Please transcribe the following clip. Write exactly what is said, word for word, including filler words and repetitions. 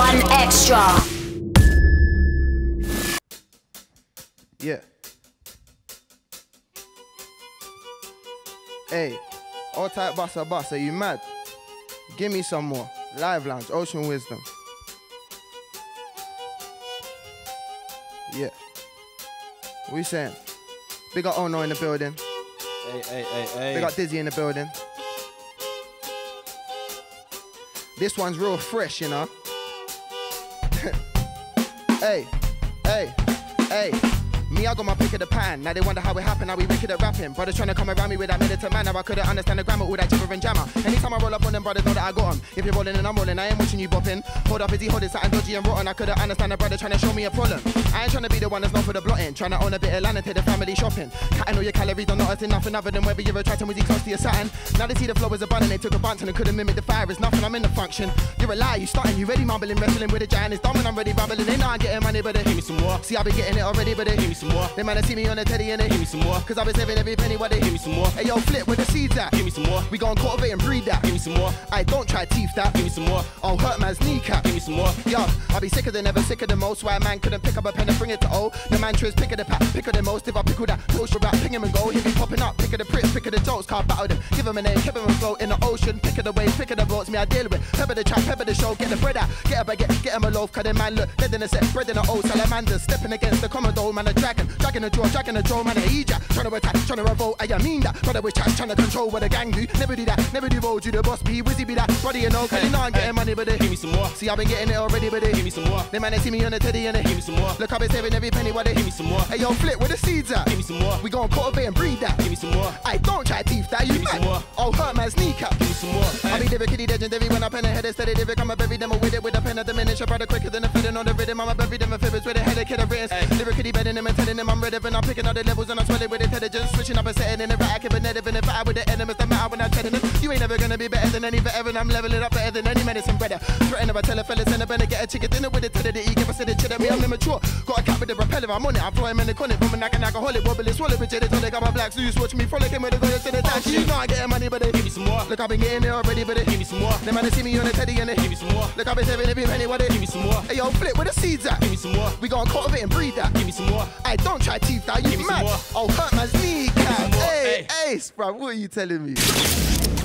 one extra. Yeah. Hey, all type bossa bossa, you mad? Give me some more. Live Lounge, Ocean Wisdom. Yeah. What you saying? Big up Ono in the building. Hey, hey, hey, hey. Big up Dizzy in the building. This one's real fresh, you know. Hey, hey, hey. Me, I got my pick of the pan. Now they wonder how it happened, how we wicked at rapping. Brothers trying to come around me with that militant man. Now I couldn't understand the grammar, all that jibber and jammer. Anytime I roll up on them, brothers know that I got them. If you're rolling and I'm rolling, I ain't watching you bopping. Hold up, is he holding something dodgy and rotten? I couldn't understand the brother trying to show me a problem. I ain't trying to be the one that's known for the blotting. Trying to own a bit of land and take the family shopping. Cutting all your calories, don't notice nothing other than whether you're attracting was he close to your satin. Now they see the flow was a bun and they took a bunch and they couldn't mimic the fire. It's nothing, I'm in the function. You're a liar, you starting, you ready mumbling, wrestling with a giant. It's dumb and I'm ready babbling. They know I'm getting money, but they give me some more. See, I've been getting it already, but they give me some more. They might have seen me on the teddy and they give me some more. Cause I've been saving every penny while they give me some more. Hey yo, flip with the seeds at. Give me some more. We gon' cultivate and breed that. Give me some more. I don't try teeth that. Give me some more. I'll hurt man's kneecap. Give me some more. Yo, I'll be sicker than ever, sicker than most. Why a man couldn't pick up a pen and bring it to O. The mantra is pick of the pack, pick of the most. If I pickle that, push rap, ping him and go. He'll be popping up, pick of the pricks, pick of the jokes. Can't battle them, give him a name, keep him afloat in the ocean. Pick of the waves, pick of the boats. Me I deal with. Pepper the trap, pepper the show. Get the bread out, get a baguette, get him a loaf. Cause the man look dead in a set, bread in the old salamander. Stepping against the Commodore, man a dragon. Dragon the jaw, dragon the jaw, man a ejak. Trying to attack, trying to revolt, I mean that. Brother with chat, trying to control what the gang do. Never do that, never do road, you the boss be, Wizzy be that. Brother you know, cause you know I'm getting money, but they give me some more. See I've been getting it already, but they give me some more. They man they see me on the teddy and they give me some more. Look I've been saving every penny while they give me some more. Hey yo flip, where the seeds at? Give me some more. We gon' cultivate and breed that. Give me some more. I don't try teeth that, you give me some more. I'll hurt man's kneecap. Give me some more. I be David Kitty legendary when I pen a head steady. David come a bury them with it with a pen at the miniature. Brother quicker than a feeding on the rhythm. I'm a bury them a fibers with a headache kid of written. Lyrically bedding them and telling them I'm ready and I'm picking out the levels and I'm swelling with intelligence. Switching up and setting in the right, kibernetic and if I with the enemies that matter when I'm telling them. You ain't never gonna be better than any better and I'm leveling up better than any medicine brother. Threaten if I tell a fella send a better get a chicken dinner with it till the E give us a cheddar me I'm immature. Got a cap with the propeller I'm on it. I throw him in the corner from a knack and alcoholic wobbly swallow bitch it they got my black Zeus watch me frolicking with the goddess to the dash. You know I getting money but they give me some more. Look I've been getting it already but they give me some more. They man they see me on the teddy and they give me some more. Look I've been saving every penny what they give me some more. Hey yo flip where the seeds at? Give me some more. We gon' cultivate and breed that. Give me some more. I don't try teeth that. You mad? I'll hurt man's kneecap. Hey, Ace, bro, what are you telling me?